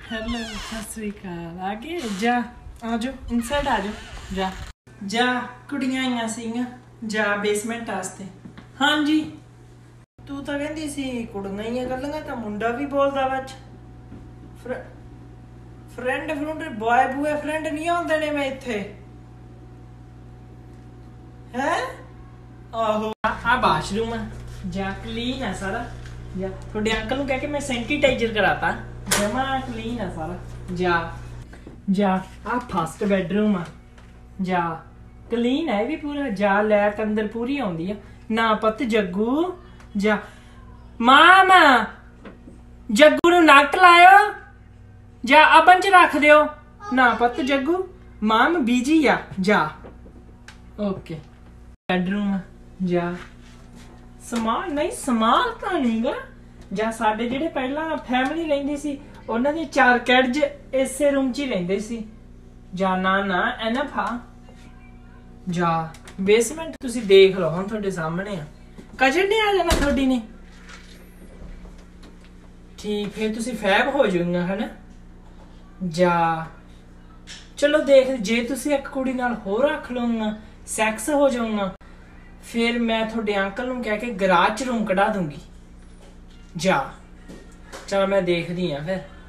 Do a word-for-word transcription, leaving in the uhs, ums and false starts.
hello सत श्री अकाल आगे जा आ जाओ इनसाइड आ जाओ जा जा कुड़ियां आईयां सीगियां जा बेसमेंट वास्ते हाँ जी तू तो कहती सी कुड़ियां ही गल्लां तां मुंडा भी बोलदा विच फ्रेंड फ्रूंड बॉय बूए फ्रेंड नहीं आउंदे ने मैं इत्थे हैं आहो आ बाथरूम है जा क्लीन है सारा जा थोड़े अंकल नूं कह के मैं सैनिटाइजर कराता जमा क्लीन है सारा जा जा आ फर्स्ट बेडरूम आ जा क्लीन है भी पूरा जा लैट अंदर पूरी आउंदी है ना पत जग्गू जा मामा जग्गू नूं नट लायो जा अबन च रख दियो ना पत जग्गू माम बिजी आ जा ओके बेडरूम जा समान नहीं समान तो नहीं गा ਜਾਂ ਸਾਡੇ ਜਿਹੜੇ ਪਹਿਲਾਂ ਫੈਮਿਲੀ ਰਹਿੰਦੀ ਸੀ ਉਹਨਾਂ ਦੇ ਚਾਰ ਕਿਡਜ਼ ਇਸੇ ਰੂਮ 'ਚ ਹੀ ਰਹਿੰਦੇ ਸੀ ਜਾਂ ਨਾ ਨਾ ਐਨਫ ਆ ਜਾ ਬੇਸਮੈਂਟ ਤੁਸੀਂ ਦੇਖ ਲਓ ਹੁਣ ਤੁਹਾਡੇ ਸਾਹਮਣੇ ਆ ਕਜਨ ਨੇ ਆ ਜਾਣਾ ਤੁਹਾਡੀ ਨੇ ਠੀਕ ਫਿਰ ਤੁਸੀਂ ਫੈਬ ਹੋ ਜਾਊਗਾ ਹਨਾ ਜਾ ਚਲੋ ਦੇਖ ਜੇ ਤੁਸੀਂ ਇੱਕ ਕੁੜੀ ਨਾਲ ਹੋਰ ਰੱਖ ਲਓਗਾ ਸੈਕਸ ਹੋ ਜਾਊਗਾ ਫਿਰ ਮੈਂ ਤੁਹਾਡੇ ਅੰਕਲ ਨੂੰ ਕਹਿ ਕੇ ਗਰਾਜ 'ਚ ਰੂਮ ਕਢਾ ਦੂੰਗੀ जा चल मैं देखदी हां फिर